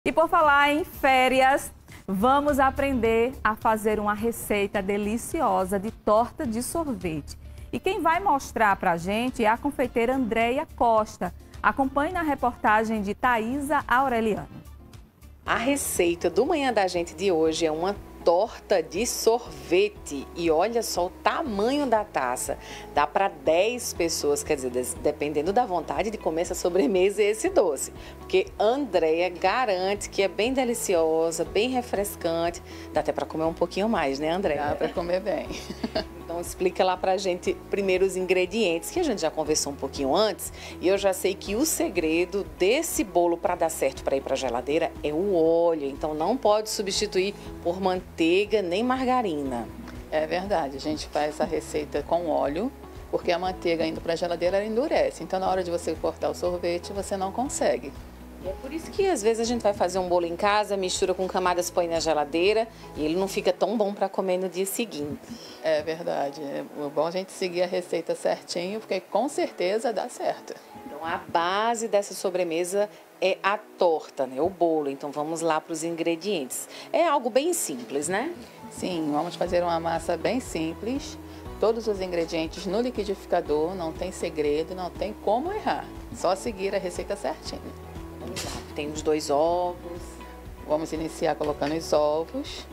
E por falar em férias, vamos aprender a fazer uma receita deliciosa de torta de sorvete. E quem vai mostrar pra gente é a confeiteira Andréia Costa. Acompanhe na reportagem de Thaisa Aureliano. A receita do Manhã da Gente de hoje é uma torta de sorvete. E olha só o tamanho da taça. Dá para 10 pessoas, quer dizer, dependendo da vontade de comer essa sobremesa e esse doce. Porque Andréia garante que é bem deliciosa, bem refrescante. Dá até para comer um pouquinho mais, né, Andréia? Dá para comer bem. Então explica lá pra gente primeiro os ingredientes, que a gente já conversou um pouquinho antes, e eu já sei que o segredo desse bolo para dar certo para ir para a geladeira é o óleo, então não pode substituir por manteiga nem margarina. É verdade, a gente faz a receita com óleo, porque a manteiga indo para a geladeira ela endurece, então na hora de você cortar o sorvete você não consegue. E é por isso que às vezes a gente vai fazer um bolo em casa, mistura com camadas, põe na geladeira e ele não fica tão bom para comer no dia seguinte. É verdade, é bom a gente seguir a receita certinho, porque com certeza dá certo. Então a base dessa sobremesa é a torta, né? O bolo. Então vamos lá para os ingredientes. É algo bem simples, né? Sim, vamos fazer uma massa bem simples. Todos os ingredientes no liquidificador, não tem segredo, não tem como errar. Só seguir a receita certinha. Tem os 2 ovos. Vamos iniciar colocando os ovos,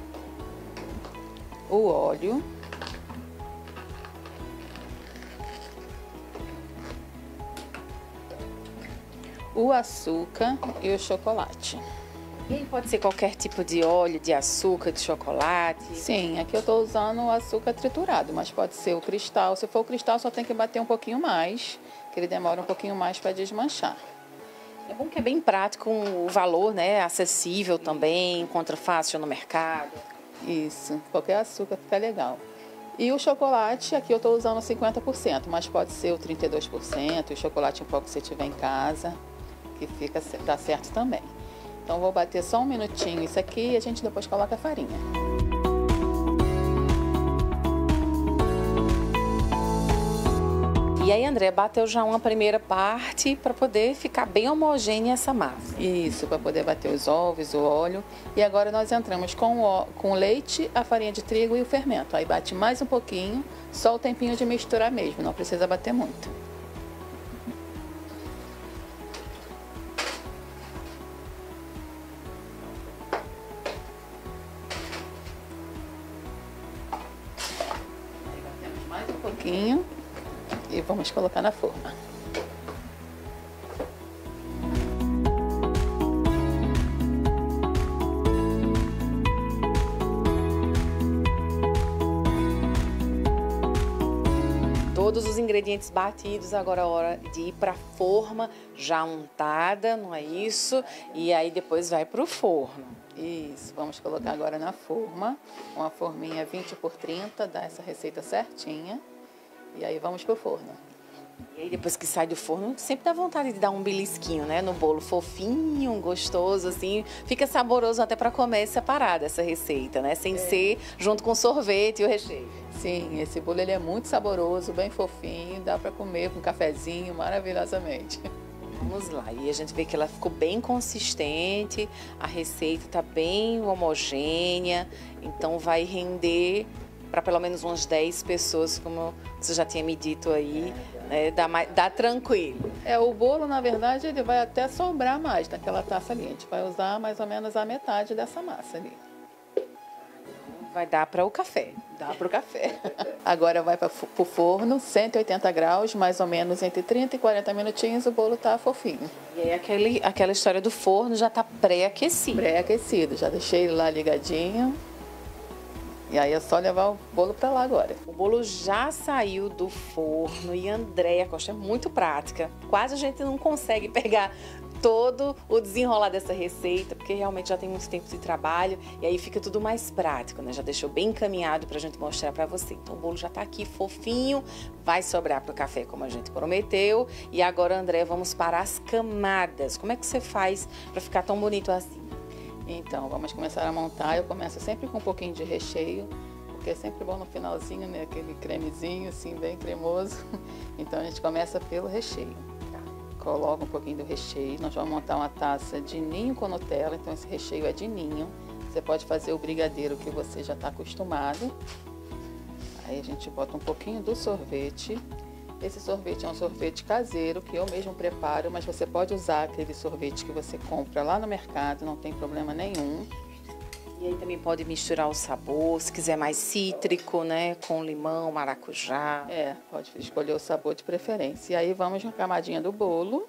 o óleo, o açúcar e o chocolate. E aí pode ser qualquer tipo de óleo, de açúcar, de chocolate? Sim, aqui eu estou usando o açúcar triturado, mas pode ser o cristal. Se for o cristal, só tem que bater um pouquinho mais, que ele demora um pouquinho mais para desmanchar. É bom que é bem prático, o valor, né, acessível também, encontra fácil no mercado. Isso, qualquer açúcar fica legal. E o chocolate, aqui eu estou usando 50%, mas pode ser o 32%, o chocolate em pó que você tiver em casa, que dá certo também. Então vou bater só um minutinho isso aqui e a gente depois coloca a farinha. E aí, André, bateu já uma primeira parte para poder ficar bem homogênea essa massa. Isso, para poder bater os ovos, o óleo. E agora nós entramos com o leite, a farinha de trigo e o fermento. Aí bate mais um pouquinho, só o tempinho de misturar mesmo, não precisa bater muito. Aí batemos mais um pouquinho. E vamos colocar na forma. Todos os ingredientes batidos, agora é a hora de ir para a forma já untada, não é isso? E aí depois vai para o forno. Isso, vamos colocar agora na forma, uma forminha 20 por 30, dá essa receita certinha. E aí vamos pro forno. E aí depois que sai do forno, sempre dá vontade de dar um belisquinho, né? No bolo fofinho, gostoso, assim. Fica saboroso até para comer separado essa receita, né? Sem ser junto com o sorvete e o recheio. Sim, esse bolo ele é muito saboroso, bem fofinho, dá para comer com um cafezinho maravilhosamente. Vamos lá, e a gente vê que ela ficou bem consistente, a receita tá bem homogênea, então vai render para pelo menos umas 10 pessoas, como você já tinha me dito aí, né? Dá tranquilo. O bolo, na verdade, ele vai até sobrar mais naquela taça ali. A gente vai usar mais ou menos a metade dessa massa ali. Vai dar para o café. Dá para o café. Agora vai para o forno, 180 graus, mais ou menos entre 30 e 40 minutinhos, o bolo tá fofinho. E aí aquela história do forno já tá pré-aquecido. Pré-aquecido, já deixei ele lá ligadinho. E aí é só levar o bolo para lá agora. O bolo já saiu do forno e a Andréia Costa é muito prática. Quase a gente não consegue pegar todo o desenrolar dessa receita, porque realmente já tem muito tempo de trabalho e aí fica tudo mais prático, né? Já deixou bem encaminhado pra gente mostrar pra você. Então o bolo já tá aqui fofinho, vai sobrar pro café como a gente prometeu. E agora, André, vamos para as camadas. Como é que você faz pra ficar tão bonito assim? Então, vamos começar a montar. Eu começo sempre com um pouquinho de recheio, porque é sempre bom no finalzinho, né? Aquele cremezinho, assim, bem cremoso. Então, a gente começa pelo recheio. coloca um pouquinho do recheio. Nós vamos montar uma taça de ninho com Nutella, então esse recheio é de ninho. Você pode fazer o brigadeiro que você já está acostumado. Aí a gente bota um pouquinho do sorvete. Esse sorvete é um sorvete caseiro que eu mesmo preparo, mas você pode usar aquele sorvete que você compra lá no mercado, não tem problema nenhum. E aí também pode misturar o sabor, se quiser mais cítrico, né? Com limão, maracujá. É, pode escolher o sabor de preferência. E aí vamos na camadinha do bolo.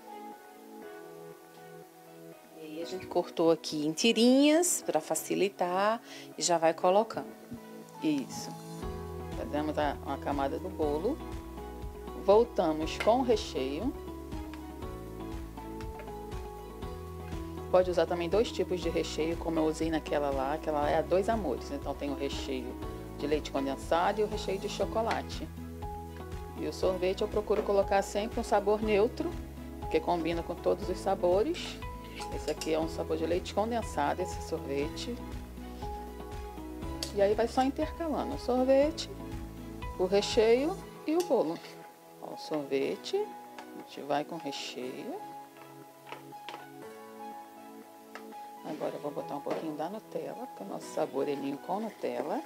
E aí a gente cortou aqui em tirinhas para facilitar e já vai colocando. Isso. Fazemos uma camada do bolo. Voltamos com o recheio. Pode usar também 2 tipos de recheio, como eu usei naquela lá. Aquela é a 2 amores. Então tem o recheio de leite condensado e o recheio de chocolate. E o sorvete eu procuro colocar sempre um sabor neutro, que combina com todos os sabores. Esse aqui é um sabor de leite condensado, esse sorvete. E aí vai só intercalando o sorvete, o recheio e o bolo. Ó, o sorvete, a gente vai com o recheio. Agora eu vou botar um pouquinho da Nutella, porque o nosso sabor é ninho com Nutella.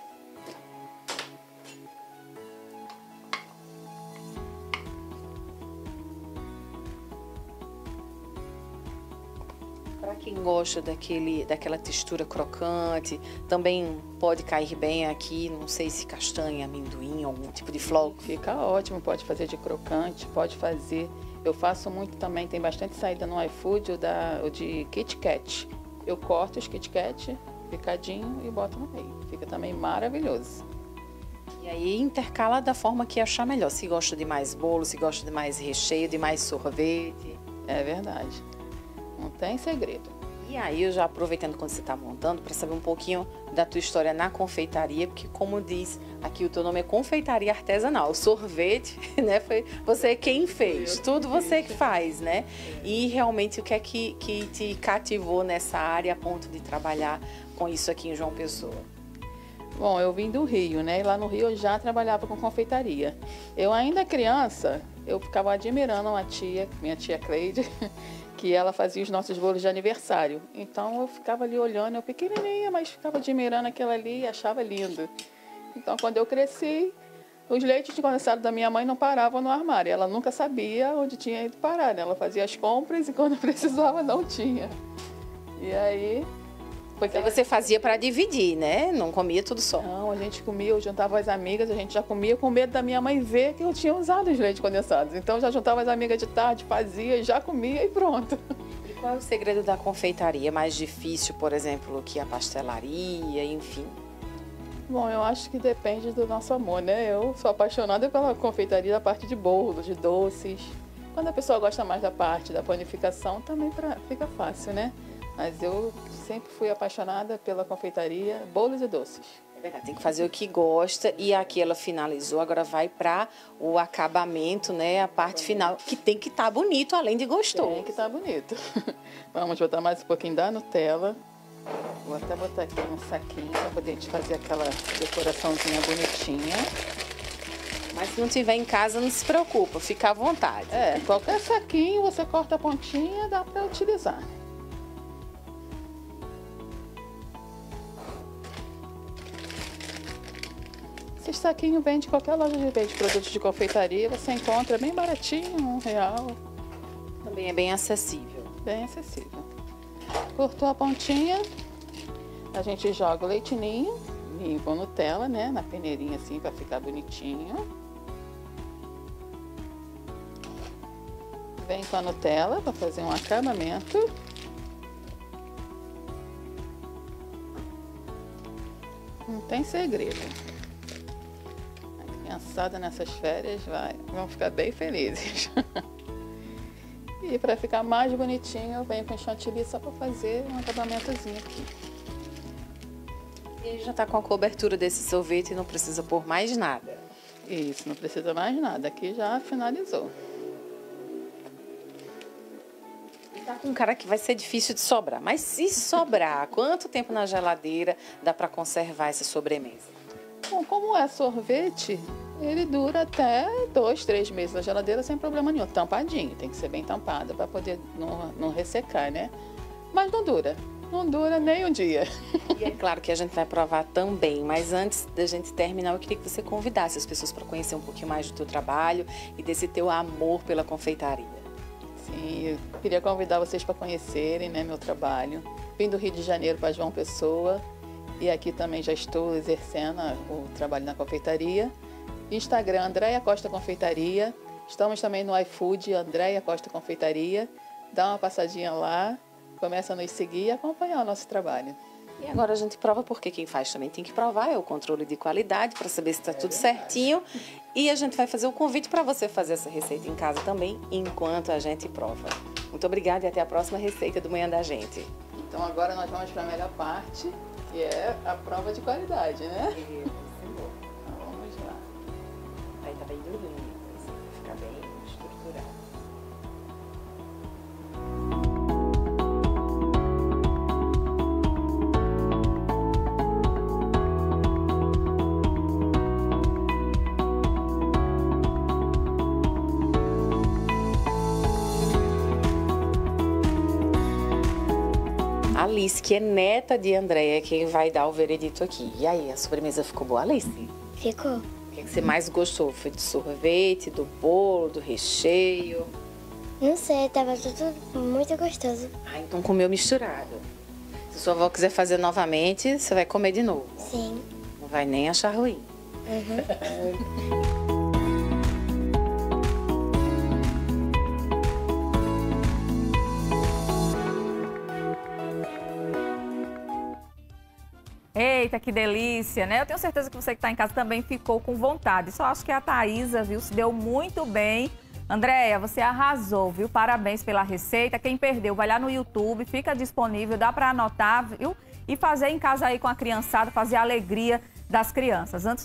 Para quem gosta daquela textura crocante, também pode cair bem aqui, não sei se castanha, amendoim, algum tipo de flocos. Fica ótimo, pode fazer de crocante, pode fazer. Eu faço muito também, tem bastante saída no iFood, o de Kit Kat. Eu corto os Kit Kat picadinho e boto no meio. Fica também maravilhoso. E aí intercala da forma que achar melhor. Se gosta de mais bolo, se gosta de mais recheio, de mais sorvete. É verdade. Não tem segredo. E aí eu já aproveitando quando você está montando, para saber um pouquinho da tua história na confeitaria, porque como diz aqui, o teu nome é confeitaria artesanal. O sorvete, né, foi você quem fez, tudo você que faz, né? E realmente o que é que te cativou nessa área a ponto de trabalhar com isso aqui em João Pessoa? Bom, eu vim do Rio, né? E lá no Rio eu já trabalhava com confeitaria. Eu ainda criança, eu ficava admirando uma tia, minha tia Cleide, que ela fazia os nossos bolos de aniversário. Então eu ficava ali olhando, eu pequenininha, mas ficava admirando aquela ali e achava lindo. Então quando eu cresci, os leites de condensado da minha mãe não paravam no armário. Ela nunca sabia onde tinha ido parar, né? Ela fazia as compras e quando precisava não tinha. E aí... Porque você fazia para dividir, né? Não comia tudo só. Não, a gente comia, eu juntava as amigas, a gente já comia com medo da minha mãe ver que eu tinha usado os leites condensados. Então já juntava as amigas de tarde, fazia, já comia e pronto. E qual é o segredo da confeitaria? Mais difícil, por exemplo, que a pastelaria, enfim? Bom, eu acho que depende do nosso amor, né? Eu sou apaixonada pela confeitaria da parte de bolos, de doces. Quando a pessoa gosta mais da parte da panificação, também fica fácil, né? Mas eu sempre fui apaixonada pela confeitaria, bolos e doces. É verdade, tem que fazer o que gosta e aqui ela finalizou, agora vai para o acabamento, né? A parte final, que tem que estar bonito, além de gostoso. Tem que estar bonito. Vamos botar mais um pouquinho da Nutella. Vou até botar aqui num saquinho para poder fazer aquela decoraçãozinha bonitinha. Mas se não tiver em casa, não se preocupa, fica à vontade. É, qualquer saquinho você corta a pontinha, dá para utilizar. Esse saquinho vende em qualquer loja de produtos de confeitaria, você encontra bem baratinho, R$1. Também é bem acessível. Bem acessível. Cortou a pontinha, a gente joga o leite ninho com Nutella, né? Na peneirinha assim, para ficar bonitinho. Vem com a Nutella para fazer um acabamento. Não tem segredo. Criançada nessas férias vão ficar bem felizes. E para ficar mais bonitinho, eu venho com chantilly só para fazer um acabamentozinho aqui. E já está com a cobertura desse sorvete e não precisa pôr mais nada. Isso, não precisa mais nada. Aqui já finalizou. Tá com cara que vai ser difícil de sobrar. Mas se sobrar, quanto tempo na geladeira dá para conservar essa sobremesa? Bom, como é sorvete, Ele dura até 2, 3 meses na geladeira sem problema nenhum. Tampadinho, tem que ser bem tampado para poder não ressecar, né? Mas não dura. Não dura nem um dia. E é claro que a gente vai provar também, mas antes da gente terminar, eu queria que você convidasse as pessoas para conhecer um pouquinho mais do teu trabalho e desse teu amor pela confeitaria. Sim, eu queria convidar vocês para conhecerem, né, meu trabalho. Vim do Rio de Janeiro para João Pessoa e aqui também já estou exercendo o trabalho na confeitaria. Instagram, Andréia Costa Confeitaria. Estamos também no iFood, Andréia Costa Confeitaria. Dá uma passadinha lá. Começa a nos seguir e acompanhar o nosso trabalho. E agora a gente prova, porque quem faz também tem que provar, é o controle de qualidade, para saber se está tudo certinho. E a gente vai fazer o convite para você fazer essa receita em casa também, enquanto a gente prova. Muito obrigada e até a próxima receita do Manhã da Gente. Então agora nós vamos para a melhor parte, que é a prova de qualidade, né? Então vamos lá. Aí tá bem durinho, fica bem estruturado. Alice, que é neta de Andréia, quem vai dar o veredito aqui. E aí, a sobremesa ficou boa, Alice? Ficou. O que você mais gostou? Foi do sorvete, do bolo, do recheio? Não sei, tava tudo muito gostoso. Ah, então comeu misturado. Se sua avó quiser fazer novamente, você vai comer de novo. Sim. Não vai nem achar ruim. Eita, que delícia, né? Eu tenho certeza que você que está em casa também ficou com vontade. Só acho que a Thaísa, viu, se deu muito bem. Andréia, você arrasou, viu? Parabéns pela receita. Quem perdeu, vai lá no YouTube, fica disponível, dá para anotar, viu? E fazer em casa aí com a criançada, fazer a alegria das crianças. Antes